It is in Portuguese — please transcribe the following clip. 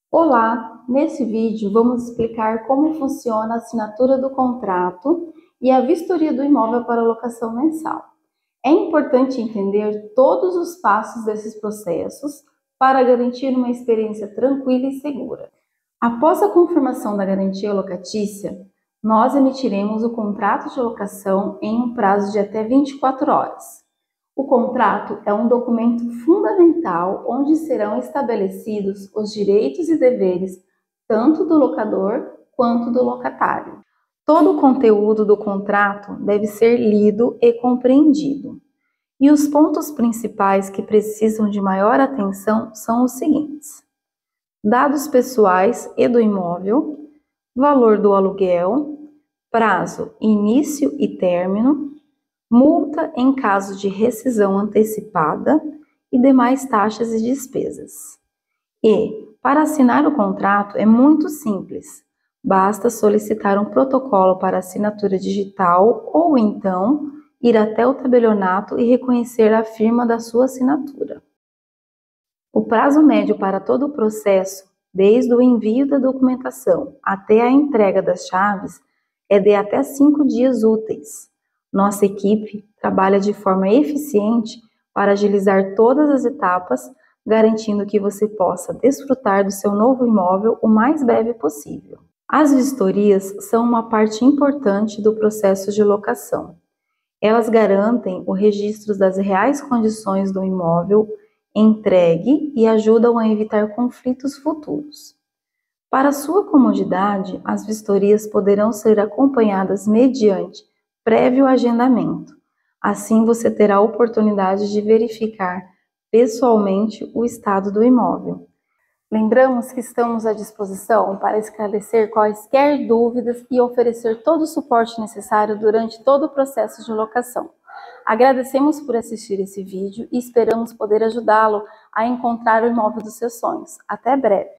Olá! Nesse vídeo vamos explicar como funciona a assinatura do contrato e a vistoria do imóvel para locação mensal. É importante entender todos os passos desses processos para garantir uma experiência tranquila e segura. Após a confirmação da garantia locatícia, nós emitiremos o contrato de locação em um prazo de até 24 horas. O contrato é um documento fundamental onde serão estabelecidos os direitos e deveres tanto do locador quanto do locatário. Todo o conteúdo do contrato deve ser lido e compreendido. E os pontos principais que precisam de maior atenção são os seguintes: dados pessoais e do imóvel, valor do aluguel, prazo, início e término, multa em caso de rescisão antecipada e demais taxas e despesas. E, para assinar o contrato, é muito simples. Basta solicitar um protocolo para assinatura digital ou então ir até o tabelionato e reconhecer a firma da sua assinatura. O prazo médio para todo o processo, desde o envio da documentação até a entrega das chaves, é de até 5 dias úteis. Nossa equipe trabalha de forma eficiente para agilizar todas as etapas, garantindo que você possa desfrutar do seu novo imóvel o mais breve possível. As vistorias são uma parte importante do processo de locação. Elas garantem o registro das reais condições do imóvel entregue e ajudam a evitar conflitos futuros. Para sua comodidade, as vistorias poderão ser acompanhadas mediante prévio agendamento. Assim, você terá a oportunidade de verificar pessoalmente o estado do imóvel. Lembramos que estamos à disposição para esclarecer quaisquer dúvidas e oferecer todo o suporte necessário durante todo o processo de locação. Agradecemos por assistir esse vídeo e esperamos poder ajudá-lo a encontrar o imóvel dos seus sonhos. Até breve!